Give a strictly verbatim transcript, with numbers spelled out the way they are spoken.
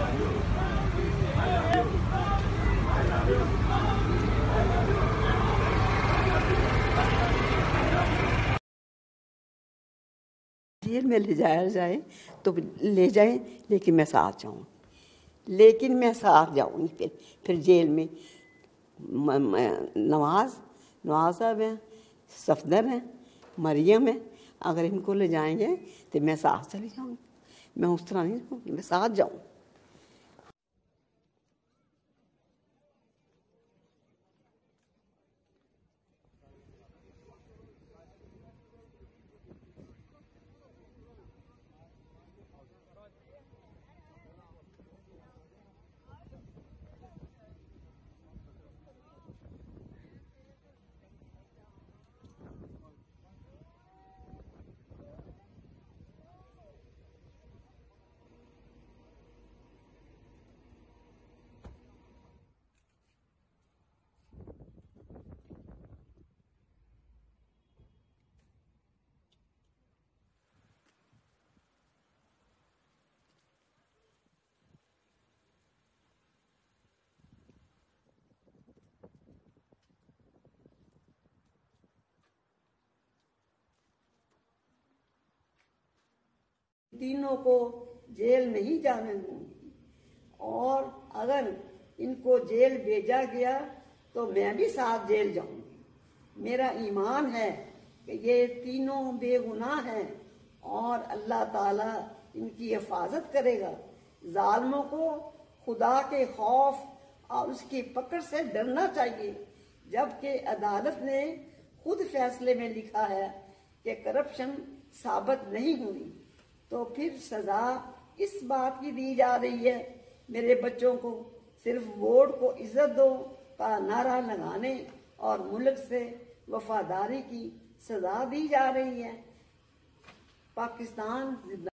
Jail में ले जाया जाए तो ले जाए, लेकिन मैं साथ जाऊँ, लेकिन मैं साथ जाऊँगी। फिर फिर जेल में नवाज नवाज साहब हैं, सफदर हैं, मरियम है, अगर इनको ले जाएंगे तो मैं साथ चली जाऊँगी। मैं उस तरह नहीं, मैं साथ जाऊँ। तीनों को जेल नहीं जाने दूंगी, और अगर इनको जेल भेजा गया तो मैं भी साथ जेल जाऊंगी। मेरा ईमान है कि ये तीनों बेगुनाह हैं और अल्लाह ताला इनकी हिफाजत करेगा। जालिमों को खुदा के खौफ और उसकी पकड़ से डरना चाहिए, जबकि अदालत ने खुद फैसले में लिखा है कि करप्शन साबित नहीं हुई, तो फिर सजा इस बात की दी जा रही है। मेरे बच्चों को सिर्फ वोट को इज्जत दो का नारा लगाने और मुल्क से वफादारी की सजा दी जा रही है। पाकिस्तान